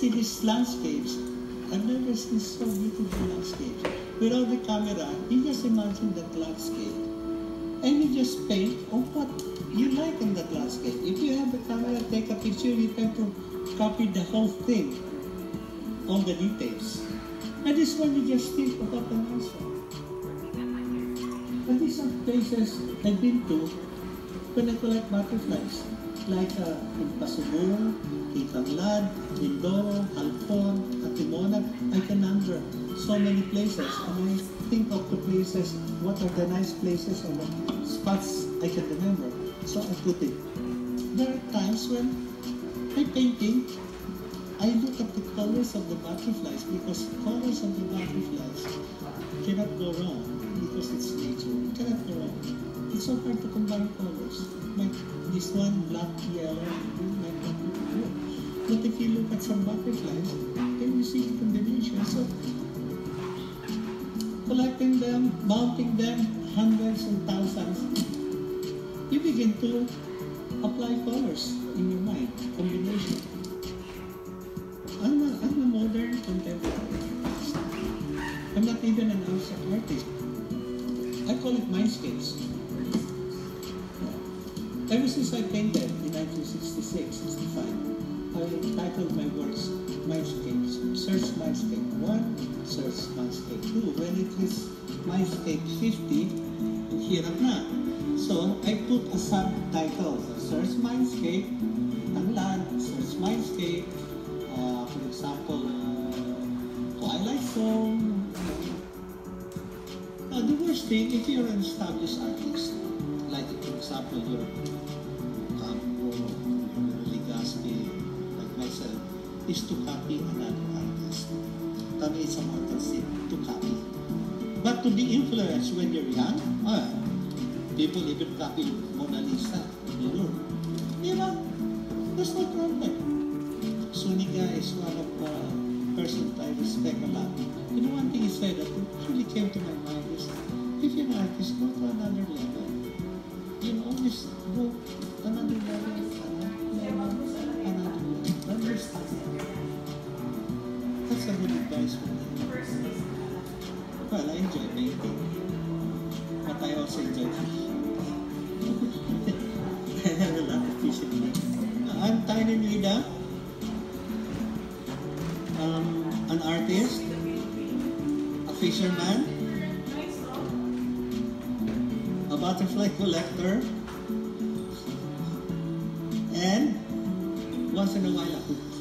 see these landscapes. I've never seen so beautiful landscapes. Without the camera, you just imagine that landscape. And you just paint on what you like in that landscape. If you have the camera, take a picture, you tend to copy the whole thing, all the details. And this one, you just think about the nice one. And these are places I've been to when I collect butterflies. Like in Pasubong, in Tanglad, Mindoro, Halcon, Atimona. I can number so many places. And I think of the places, what are the nice places or what spots I can remember. So I put it. There are times when I'm painting, I look at the colors of the butterflies because colors of the butterflies cannot go wrong because it's nature. You cannot go wrong. It's so hard to combine colors. Like this one, black, yellow, like that. But if you look at some butterflies, then you see the combination. So collecting them, mounting them, hundreds and thousands, you begin to apply colors in your mind, combination. I'm a modern contemporary artist. I'm not even an abstract artist. I call it mindscapes. Ever since I painted in 1966-65, I entitled my works Mindscapes. Search Mindscape 1, Search Mindscape 2. When it is Mindscape 50, hirap na. So I put a subtitle. Search Mindscape, Tanglad, Search Mindscape, for example, Twilight Zone. The worst thing, if you're an established artist, like for example, you're Legaspi, like myself, is to copy another artist. Kami is a mortal sin, to copy. But to be influenced when you're young, people even copy Mona Lisa, Louvre. Diba? There's no problem. Zuniga is one of the persons I respect a lot. You know, one thing he said that really came to my mind is, if you're an artist, go to another level. You know, always go another level, another level. Understand. That's a good advice for me. Well, I enjoy painting, but I also enjoy fishing. I have a lot of fishing. I'm Tiny Nida, an artist, a fisherman, a butterfly collector, and once in a while a cook.